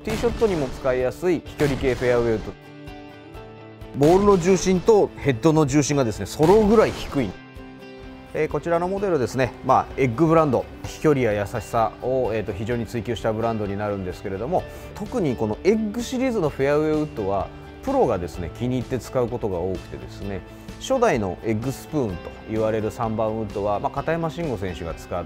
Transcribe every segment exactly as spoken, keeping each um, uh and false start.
ティーショットにも使いやすい飛距離系フェアウェイウッド。ボールの重心とヘッドの重心がですね揃うぐらい低い。えー、こちらのモデルですね、まあ、エッグブランド、飛距離や優しさを、えー、と非常に追求したブランドになるんですけれども、特にこのエッグシリーズのフェアウェイウッドはプロがですね気に入って使うことが多くてですね、初代のエッグスプーンと言われるさんばんウッドは、まあ、片山慎吾選手が使って、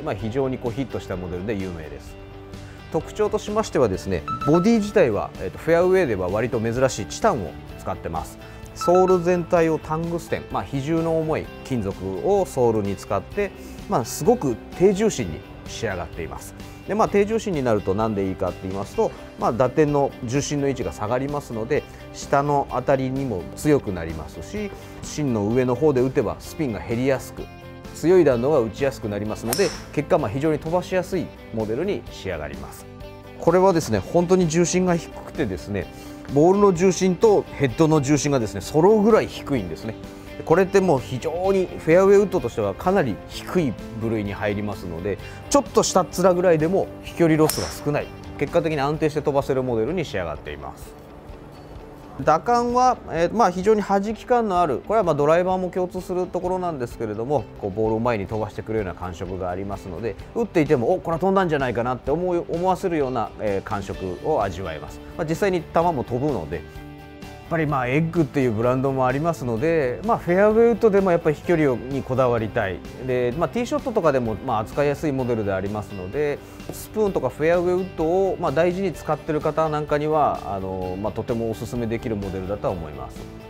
まあ、非常にこうヒットしたモデルで有名です。特徴としましてはですね、ボディ自体は、えー、とフェアウェイでは割と珍しいチタンを使ってます。ソール全体をタングステン、まあ、比重の重い金属をソールに使って、まあ、すごく低重心に仕上がっています。で、まあ、低重心になると何でいいかって言いますと、まあ、打点の重心の位置が下がりますので、下の当たりにも強くなりますし、芯の上の方で打てばスピンが減りやすく、強い弾道が打ちやすくなりますので、結果まあ非常に飛ばしやすいモデルに仕上がります。これはですね本当に重心が低くてですね、ボールの重心とヘッドの重心がですね揃うぐらい低いんですね。これってもう非常にフェアウェイウッドとしてはかなり低い部類に入りますので、ちょっと下っ面ぐらいでも飛距離ロスが少ない、結果的に安定して飛ばせるモデルに仕上がっています。打感は、えーまあ、非常に弾き感のある、これはまあドライバーも共通するところなんですけれども、こうボールを前に飛ばしてくれるような感触がありますので、打っていてもおこれは飛んだんじゃないかなって思う思わせるような、えー、感触を味わえます。まあ、実際に球も飛ぶので、やっぱりまあエッグっていうブランドもありますので、まあ、フェアウェイウッドでもやっぱり飛距離にこだわりたいで、まあ、ティーショットとかでもまあ扱いやすいモデルでありますので、スプーンとかフェアウェイウッドをまあ大事に使っている方なんかにはあの、まあ、とてもおすすめできるモデルだとは思います。